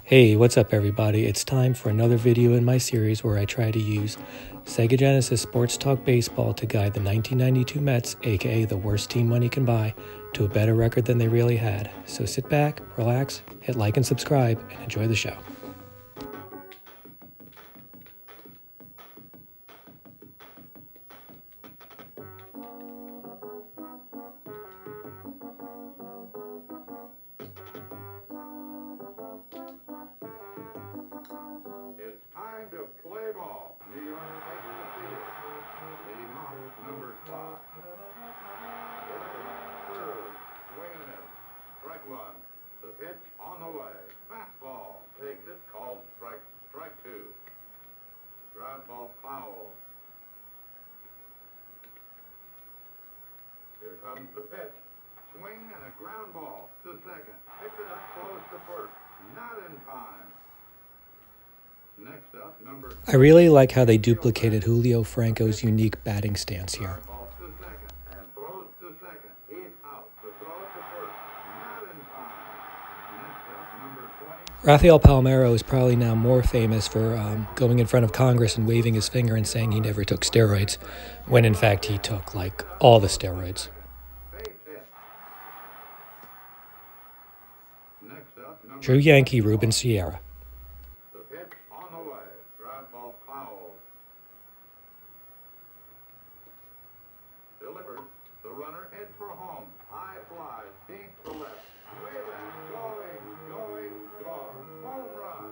Hey, what's up everybody? It's time for another video in my series where I try to use Sega Sportstalk Baseball to guide the 1992 Mets, aka the worst team money can buy, to a better record than they really had. So sit back, relax, hit like and subscribe, and enjoy the show. It's time to play ball. New York takes the field. Leading off, number 5. Third, swing and a miss. Strike one. The pitch on the way. Fastball. Takes it. Called strike. Strike 2. Ground ball foul. Here comes the pitch. Swing and a ground ball to second. Picks it up close to first. Not in time. Next up, number 2. I really like how they duplicated Julio Franco's unique batting stance here. Ball to second and throws to second. He's out. The throw to first. Not in time. Next up, number 20. Rafael Palmiero is probably now more famous for going in front of Congress and waving his finger and saying he never took steroids, when in fact he took like all the steroids. Base hit. Next up, number True Yankee Ruben Sierra. The pitch on the way. Ground ball foul. Delivered. The runner heads for home. High fly. Deep to left. Way back. Going. Gone. Home run.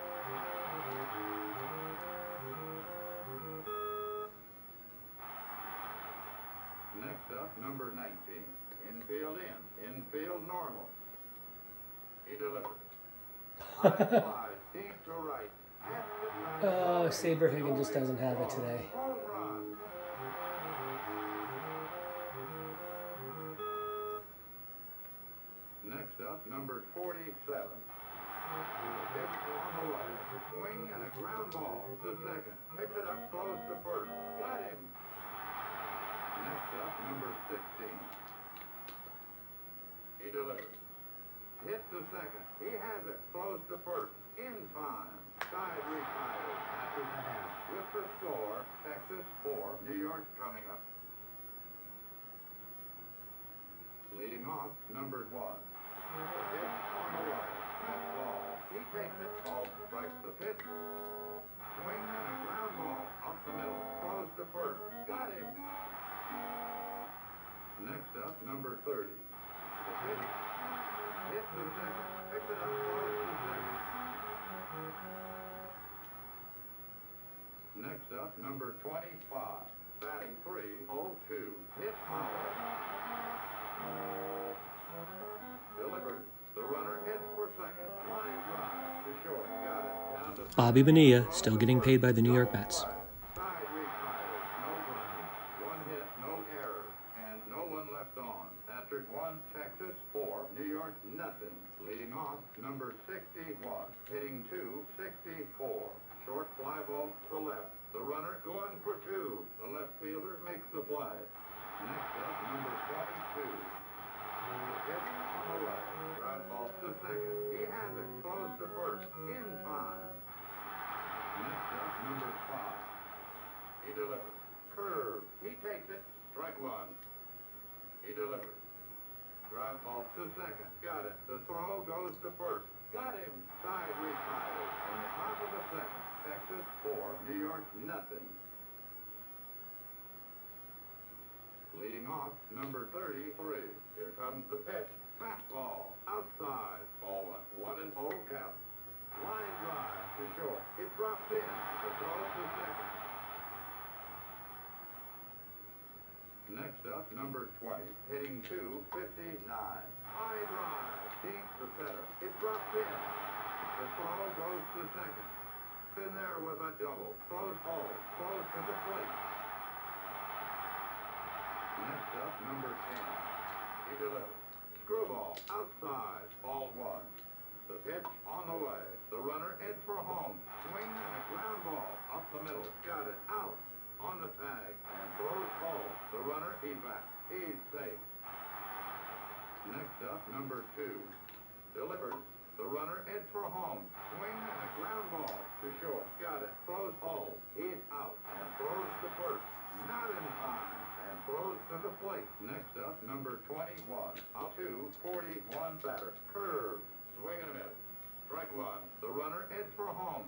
Next up, number 19. Infield in. Infield normal. He delivered. High fly. Deep to right. Oh, Saberhagen just doesn't have it today. Home run. Next up, number 47. Pitch on the way. Swing and a ground ball to second. Picked it up close to first. Got him. Next up, number 16. He delivers. Hit to second. He has it close to first. In time. Side retired after the half. With the score, Texas 4, New York coming up. Leading off, number 1. The pitch on the way. That ball. He takes it, called strike the pitch. Swing and a ground ball up the middle. Close to first. Got him. Next up, number 30. The pitch. Hit to second. Picked it up close to second. Next up, number 25. Batting 3-0-2. Hit foul. Delivered. The runner hits for second. Line drive to short. Got it. Down to Bobby Bonilla still getting paid by the New York Mets. side retired. No runs. One hit, no errors, and no one left on. After 1, Texas 4, New York nothing. Leading off, number 61. Hitting 2-64. Short fly ball to left. The runner going for 2. The left fielder makes the play. Next up, number 22. The pitch on the left. Ground ball to second. He has it close to first. In time. Next up, number 5. He delivers. Curve. He takes it. Strike 1. He delivers. Ground ball to second. Got it. The throw goes to first. Got him. Side retired. On the top of the second. Texas 4, New York nothing. Leading off, number 33. Here comes the pitch. Fastball. Outside. Ball 1. 1-0 count. Line drive to short. It drops in. The throw to second. Next up, number 20. Hitting 2-59. High drive. Deep to center. It drops in. The throw goes to second. In there with a double. Close hole. Close to the plate. Next up, number 10. He delivers. Screwball. Outside. Ball 1. The pitch on the way. The runner heads for home. Swing and a ground ball. Up the middle. Got it. Out. On the tag. And throws home. The runner, he's back. He's safe. Next up, number 2. Delivered. The runner heads for home. Swing and a ground ball to short. Got it. Throws home. He's out and throws to first. Not in time. And throws to the plate. Next up, number 21. Out to 41 batter. Curve. Swing and a miss. Strike one. The runner heads for home.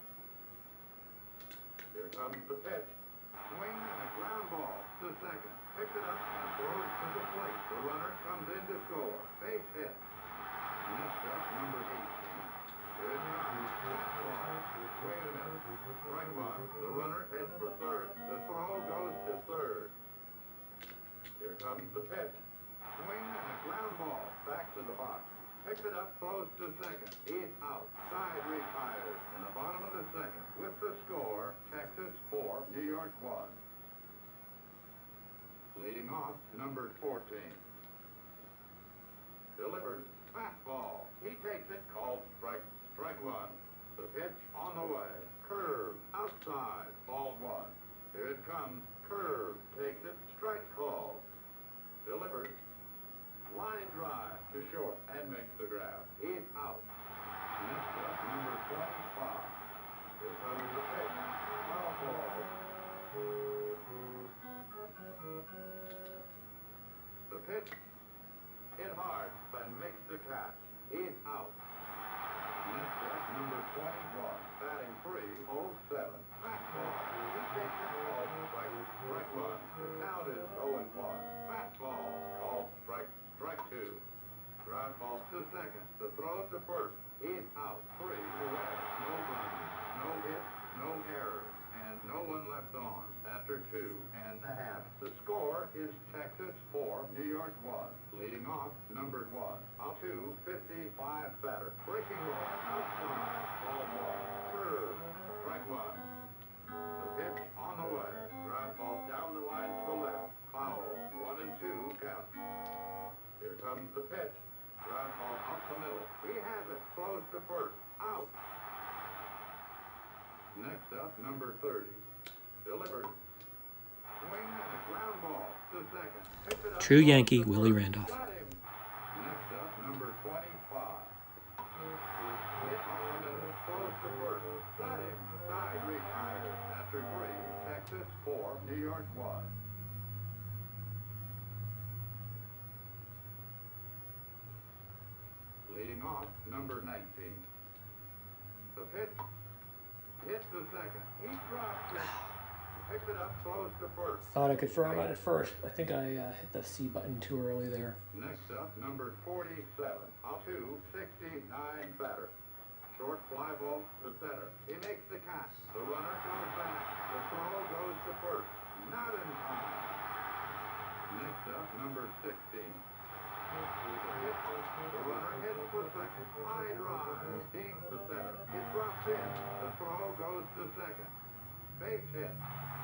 Here comes the pitch. Swing and a ground ball to second. Picks it up and throws to the plate. The runner comes in to score. Base hit. Next up, number 18. Here it comes. Fastball. Swing and a miss. Strike one. The runner heads for third. The throw goes to third. Here comes the pitch. Swing and a ground ball back to the box. Picks it up, throws to second. He's out. Side retires in the bottom of the second. With the score, Texas 4, New York 1. Leading off, number 14. Delivers. Fastball. He takes it, called strike. Strike one. The pitch on the way. Curve. Outside. Ball one. Here it comes. Curve. Takes it. Strike call. Delivers. Line drive to short and makes the grab. He's out. Next up, number 25. Here comes the pitch. Foul ball. The pitch hit hard and makes the catch. He's out. Next up, number 21. Batting 3-0-7. Fastball. He takes it, called strike. Strike one. The count is 0-1. Fastball. Called strike. Strike two. Ground ball to second. The throw to first. He's out. 3 away. No runs. No hits. No errors. And no one left on. After 2.5. The score is Texas 4, New York 1. Leading off, number 1. Out to 55 batter. Breaking ball. Outside. Ball one. Curve. Strike one. The pitch on the way. Ground ball down the line to the left. Foul. 1 and 2 count. Here comes the pitch. Ground ball up the middle. He has it close to first. Out. Next up, number 30. Delivered. Swing and a ground ball to second. Picks it up. True Yankee, Willie Randolph. Got him. Next up, number 25. Hit on the middle. Close to first. Got him. Side retires. After 3, Texas 4, New York 1. Leading off, number 19. The pitch hits the second. He drops it. Picks it up close to first. Thought I could throw him out at first. I think I hit the C button too early there. Next up, number 47. Out to 69 batter. Short fly ball to center. He makes the catch. The runner comes back. The throw goes to first. Not in time. Next up, number 16. The runner hits for second. High drive. Deep to center. It drops in. The throw goes to second. Base hit.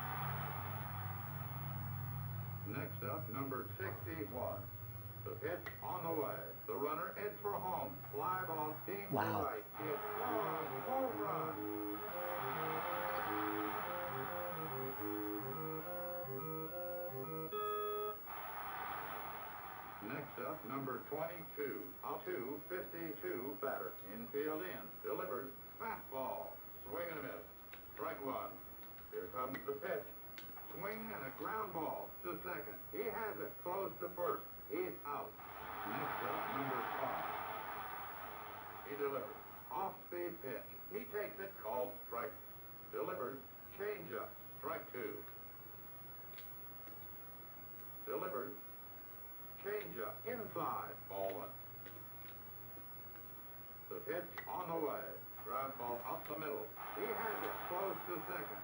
Next up, number 61. The pitch on the way. The runner heads for home. Fly ball deep to right. It's long. Home run. Next up, number 22. Out to 52 batter. Infield in. Delivers. Fastball. Swing and a miss. Strike one. Here comes the pitch. Swing and a ground ball to second. He has it close to first. He's out. Next up, number 5. He delivers. Off-speed pitch. He takes it, called strike. Delivers. Change-up. Strike two. Delivers. Change-up. Inside. Ball one. The pitch on the way. Ground ball up the middle. He has it close to second.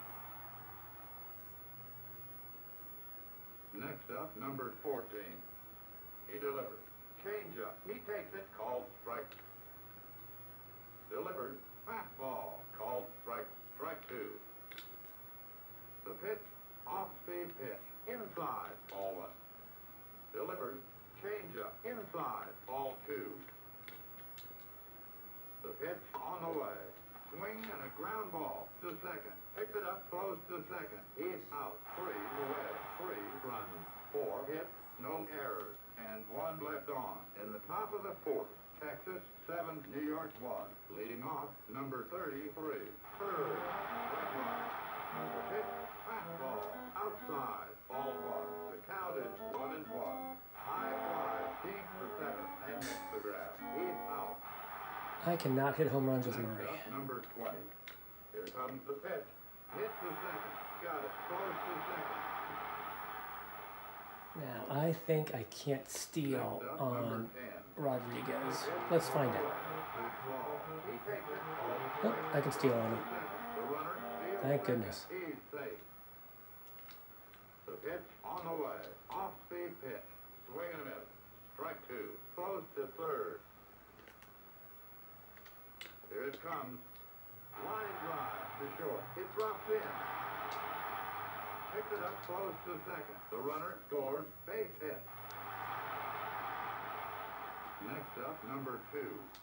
Next up, number 14. He delivers. Change-up. He takes it, called strike. Delivers. Fastball. Called strike. Strike two. The pitch. Off-speed pitch. Inside. Ball one. Delivers. Change-up. Inside. Ball two. The pitch on the way. Swing and a ground ball to second. Picks it up close to second. He's out. 3 away. 3 runs. 4 hits. No errors. And 1 left on. In the top of the 4th, Texas 7, New York 1. Leading off, number 33. Curve, strike one. The pitch, fastball, outside, ball one. The count is 1-1. High fly, deep to center, and makes the grab. He's out. I cannot hit home runs with Murray. Next up, number 20. Here comes the pitch. Hit to second. Got it. Close to second. Now, I think I can't steal on Rodriguez. Let's find out. Oh, I can steal on him. Thank goodness. He's safe. The pitch on the way. Off-speed pitch. Swing and a miss. Strike two. Close to third. Here it comes. Line drive to short. It drops in. Picked it up close to second. The runner scores. Base hit. Next up, number 2.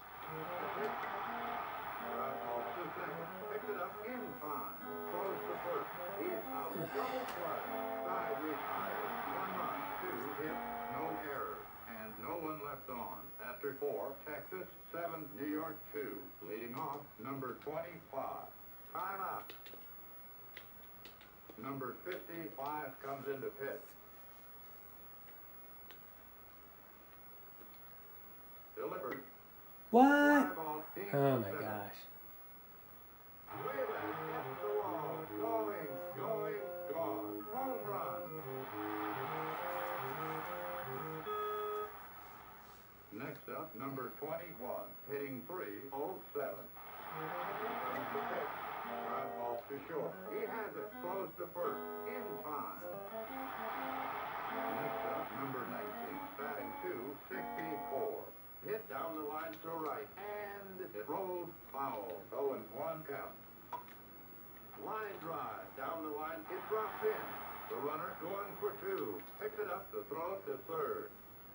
Right off to second. Picked it up in time. Close to first. He's out. Double play. Side retired. 1 run. 2 hits. No errors. And no one left on. After 4, Texas 7, New York 2. Leading off, number 25. Time out. Number 55 comes into pitch. Delivered. What? Oh my gosh. Wheeler hits the wall. Going, gone. Home run. Next up, number 21, hitting 307. The pitch. Right off to short. He has it close to first. In time. Next up, number 19, batting 264. Hit down the line to right, and it rolls foul. 0-1 count. Line drive down the line. It drops in. The runner going for 2. Picks it up to throw to third.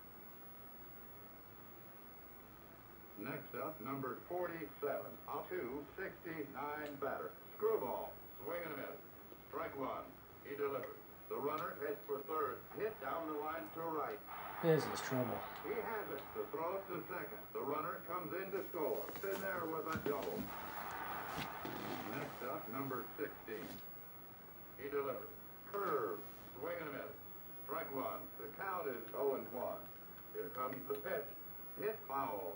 Next up, number 47, a 269 batter. Screwball, swing and a miss. Strike one. He delivers. The runner heads for third. Hit down the line to right. This is trouble. He has it to throw to second. The runner comes in to score. In there with a double. Next up, number 16. He delivers. Curve, swing and a miss. Strike one. The count is 0-1. Here comes the pitch. Hit foul.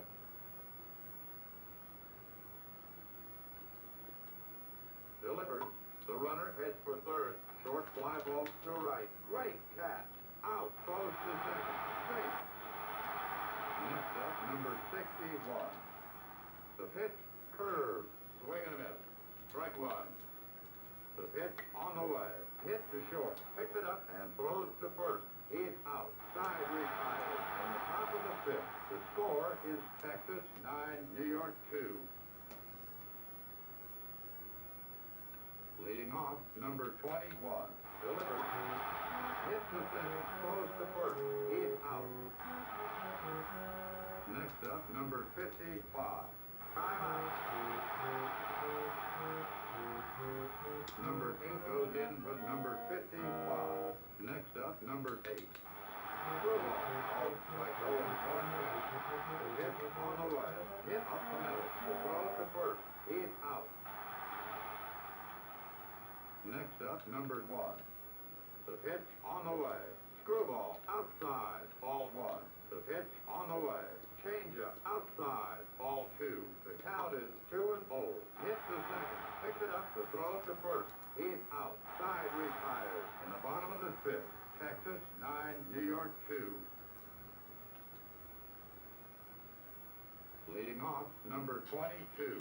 Delivered. The runner heads for third. Short fly ball to right. Great catch. Out. Close to second. Safe. Next up, number 61. The pitch. Curve. Swing and a miss. Strike one. The pitch on the way. Hit to short. Picks it up and throws to first. He's out. Side retired. In the top of the fifth. The score is Texas 9, New York 2. Leading off, number 21. Delivered. Hit to center. Close to first. He's out. Next up, number 55. Time out. Number 8 goes in with number 55. Next up, number 8. Out by 0-1. Hit on the way. Hit up the middle. The throw to first. He's out. Next up, number 1. The pitch on the way. Screwball outside, ball 1. The pitch on the way. Changeup outside, ball 2. The count is 2-0. Hit to second. Picks it up to throw to first. He's out. Side retired. In the bottom of the fifth. Texas 9, New York 2. Leading off, number 22.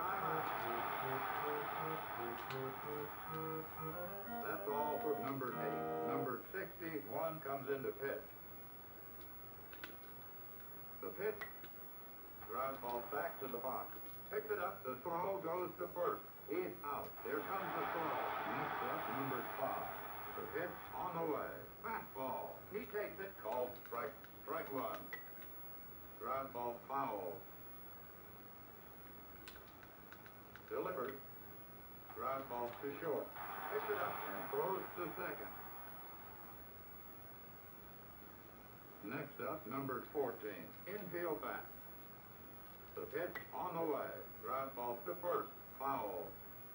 That's all for number 8. Number 61 comes into pitch. The pitch. Ground ball back to the box. Picks it up. The throw goes to first. He's out. There comes the throw. Next up, number 5. The pitch on the way. Fastball. He takes it. Called strike. Strike one. Ground ball foul. Delivered. Ground ball to short. Picks it up and throws to second. Next up, number 14. Infield bat. The pitch on the way. Ground ball to first. Foul.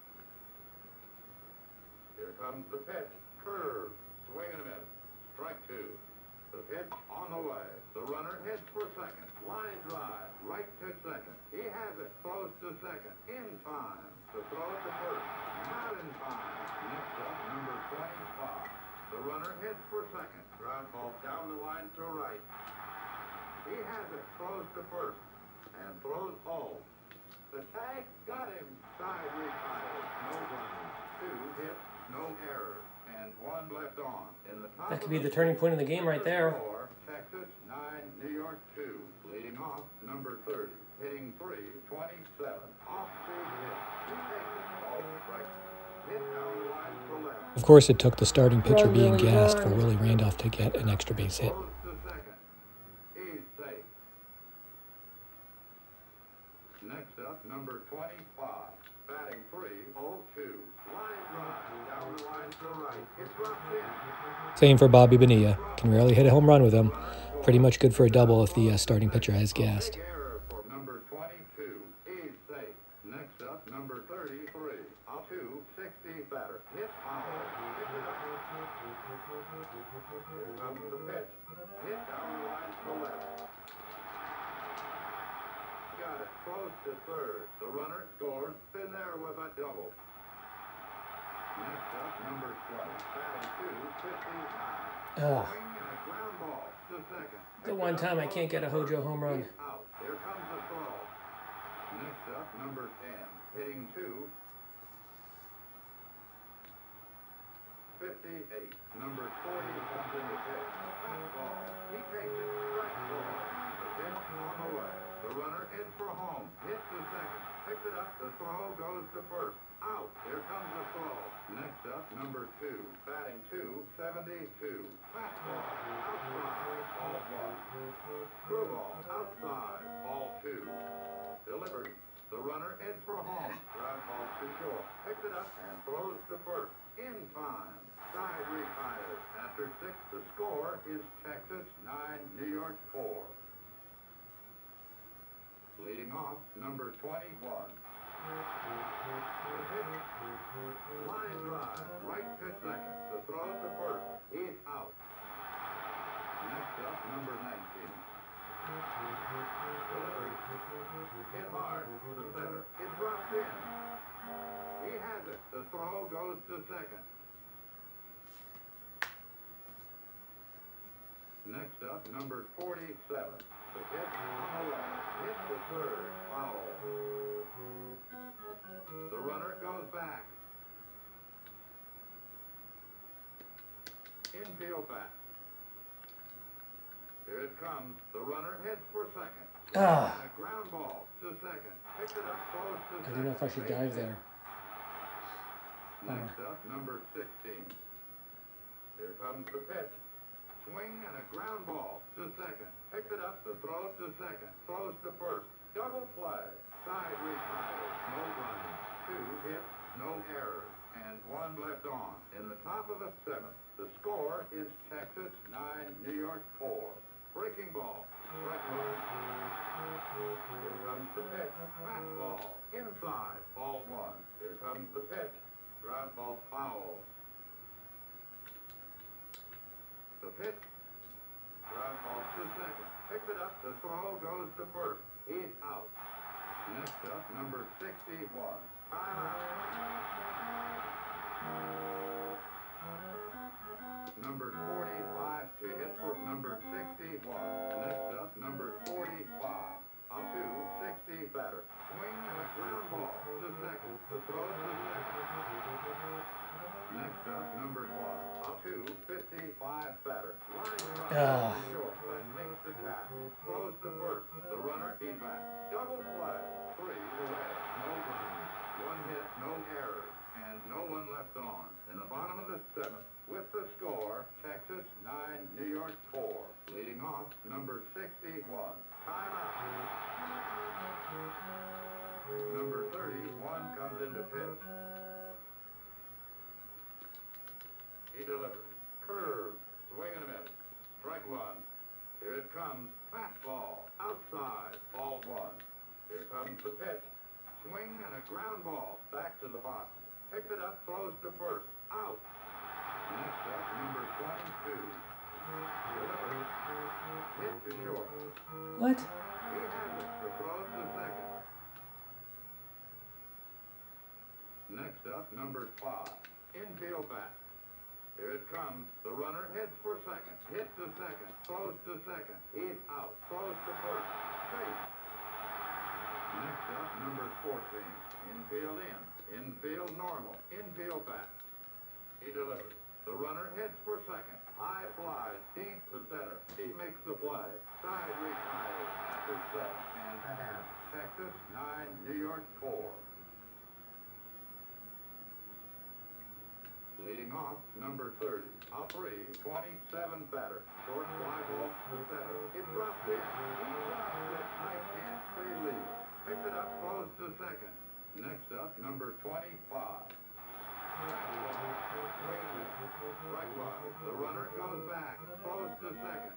Here comes the pitch. Curve. Swing and a miss. Strike two. The pitch on the way. The runner heads for second. Line drive. Right to second. He has it close to second. In time. To throw it to first. Not in time. Next up, number 25. The runner heads for second. Ground ball down the line to right. He has it close to first. And throws home. The tag got him. Side retired. No runs. 2 hits. No errors. And 1 left on. In the top That could be the turning point of the game right there. Texas 9, New York 2. Leading off, number 30. Hitting 327. Off-speed hit. He takes it. Ball strike. Hit down the line for left. Of course, it took the starting pitcher being gassed for Willie Randolph to get an extra base hit. Goes to second. He's safe. Next up, number 25. Batting 3-0-2. Line drive down the line to right. It's dropped in. Same for Bobby Bonilla. Can rarely hit a home run with him. Pretty much good for a double if the starting pitcher has gassed. Big error for number 22. He's safe. Next up, number 33. Out to 60 batter. Hit foul. Pick it up. Here comes the pitch. Hit down the line to left. Got it close to third. The runner scores. Been there with a double. Next up, number 20. Batting 259. Ugh. Swing and a ground ball to second. The one time I can't get a Hojo home run. Out. Here comes the throw. Next up, number 10. Hitting 258. Number 40 comes in the pitch. Fastball. He takes it. Strike ball. The pitch on the way. The runner heads for home. Hits the second. Picks it up. The throw goes to first. Out. Here comes the throw. Next up, number 2. Batting 272. Fastball. Outside. Ball 1. Screwball. Outside. Ball 2. Delivered. The runner heads for home. Ground ball too short. Picks it up and throws to first. In time. Side retires. After 6, the score is Texas 9, New York 4. Leading off, number 21. Line drive, right to second. The throw to first. He's out. Next up, number 19. Delivery. Hit hard. The center. It drops in. He has it. The throw goes to second. Next up, number 47. The pitch on the left. Hit the third. Foul. The runner goes back. Infield back. Here it comes. The runner heads for second. And a ground ball to second. Picks it up close to second. I don't know if I should dive there. Next up, number 16. Here comes the pitch. Swing and a ground ball to second. Picks it up, the throw to second. Throws to first. Double play. Side retires. No runs. 2 hits, no errors, and 1 left on. In the top of the 7th, the score is Texas 9, New York 4. Breaking ball. Strike one. Here comes the pitch. Fastball. Inside. Ball 1. Here comes the pitch. Ground ball foul. The pitch. Ground ball to second. Picks it up. The throw goes to first. He's out. Next up, number 61. Number 45 to hit for number 61. Next up, number 45. Out to 60 batter. Swing and a ground ball to second. The throw to second. Next up, number 1. Out to 55 batter. Line drive short, but makes the catch. Throws to first. The runner, he's back. Double play. 3 away. No runs. 1 hit, no errors, and no one left on. In the bottom of the 7th, with the score, Texas 9, New York 4. Leading off, number 61. Timeout. Number 31 comes into pitch. He delivers. Curve. Swing and a miss. Strike 1. Here it comes. Fastball. Outside. Ball 1. Here comes the pitch. Swing and a ground ball. Back to the box. Picked it up, throws to first. Out. Next up, number 22. Delivery. Hit to short. What? He has it. The throw to second. Next up, number 5. Infield bat. Here it comes. The runner hits for second. Hits to second. Throws to second. He's out. Throws to first. Safe. Next up, number 14. Infield in. Infield normal. Infield back. He delivers. The runner hits for second. High fly. Deep to center. He makes the play. Side retires after 7.5. Texas 9, New York 4. Leading off, number 30. A free 27 batter. Short fly ball to center. It drops in. He drops it. I can't believe it. Picked it up, throws to second. Next up, number 25. Strike one. The runner goes back. Throws to second.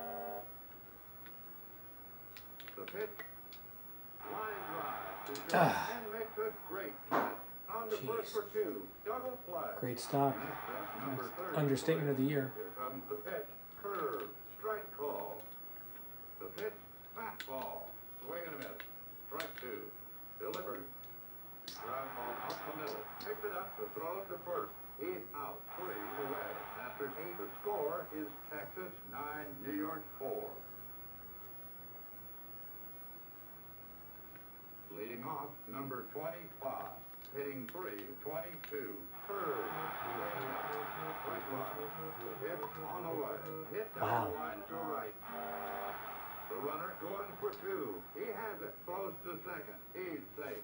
The pitch. Line drive to short and makes a great catch. On to first for 2. Double play. Great stop. Next up, number 30. Understatement of the year. Here comes the pitch. Curve. Strike call. The pitch. Fastball. Swing and a miss. Strike 2. Delivered. Ground ball up the middle. Picked it up to throw it to first. He's out. 3 away. After 8, the score is Texas 9, New York 4. Leading off, number 25. Hitting 3, 22. Curve. Strike one. Hit on the way. Hit down the line to right. The runner going for 2. He has it. Close to second. He's safe.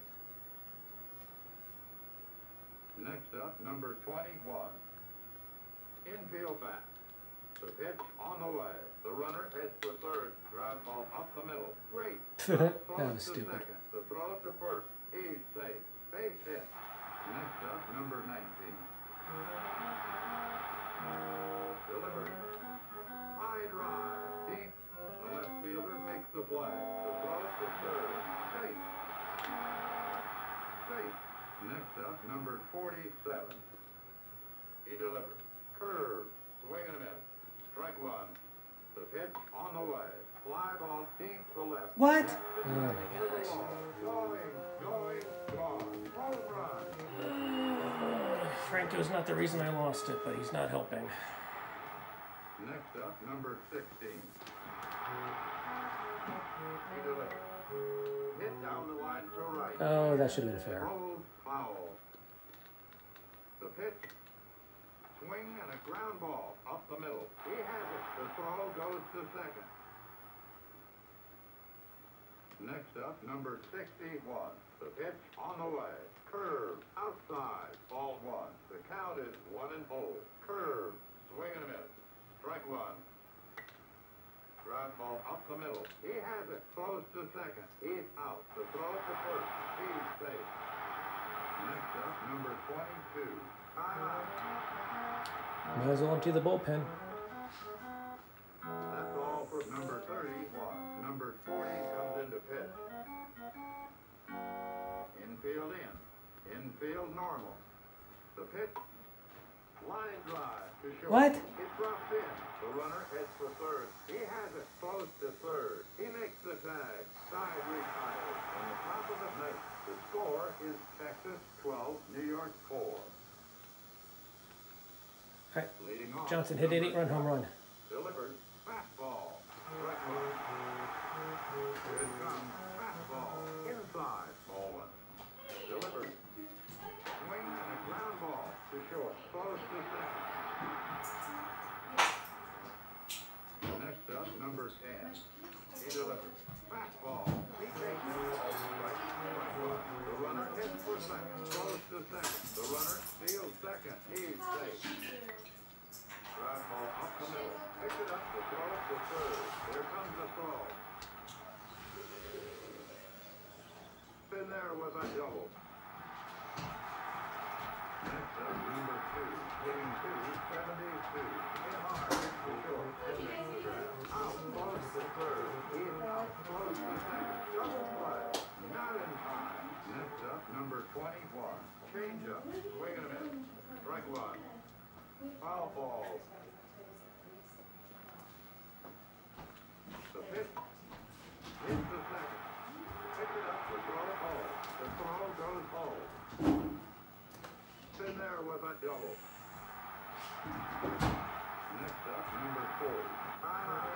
Next up, number 21. Infield back. The pitch on the way. The runner heads for third. Ground ball up the middle. Great. That was stupid. Second. The throw to first. He's safe. Base hit. Next up, number 19. Delivered. High drive. Deep. The left fielder makes the play. The throw to third. Safe. Safe. Next up, number 47. He delivers. Curve. Swing and a miss. Strike one. The pitch on the way. Fly ball deep to left. What? Oh my gosh. Going. Home run. Franco's not the reason I lost it, but he's not helping. Next up, number 16. He delivers. Hit down the line to right. Oh, that should have been fair. Rolled foul. The pitch. Swing and a ground ball up the middle. He has it. The throw goes to second. Next up, number 61. The pitch on the way. Curve. Outside. Ball 1. The count is 1-0. Curve. Swing and a miss. Strike 1. Ground ball up the middle. He has it. Close to second. He's out. The throw to first. He's safe. Next up, number 22. Might as well empty the bullpen. That's all for number 31. Number 40 comes into pitch. Infield in. Infield normal. The pitch. Line drive to short. What? It drops in. The runner heads for third. He has it close to third. He makes the tag. Side retires. On the top of the plate. The score is Texas 12, New York 4. All right. Leading off. Johnson hit an 8-run home run. Delivered. Fastball. Strike one. Here it comes. Fastball. Inside. Ball 1. Delivered. Swing and a ground ball to short. Close to second. Next up, number 10. He delivers. Fastball. He takes it. Strike one. The runner hits for second. Close to second. The runner steals second. He's safe. Ground ball up the middle. Picked it up to throw it to third. Here comes the throw. Been there with a double. Next up, number 2. Hitting 272. Hit hard. Hits the short. And makes the grab. Out close to third. He's out close to second. Double play. number 21. Change up. Swing and a miss. Strike one. Foul ball. The pitch. Hits the second. Pick it up. The throw home. The throw goes home. In there with a double. Next up, number 40. Time out.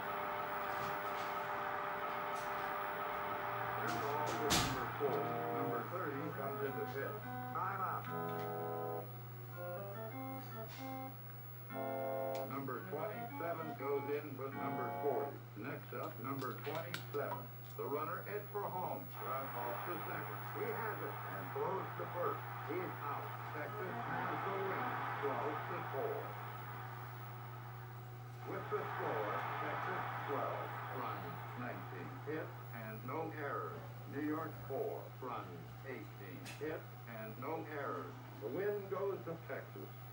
There's all with number 4. Number 30 comes in the pit. Time out. Number 27 goes in with number 40. Next up, number 27. The runner heads for home. Randolph to second. He has it and throws to first. He's out. Texas has the win. 12-4. With the score, Texas 12 runs, 19 hits and no errors. New York 4 runs, 18 hits and no errors. The win goes to Texas.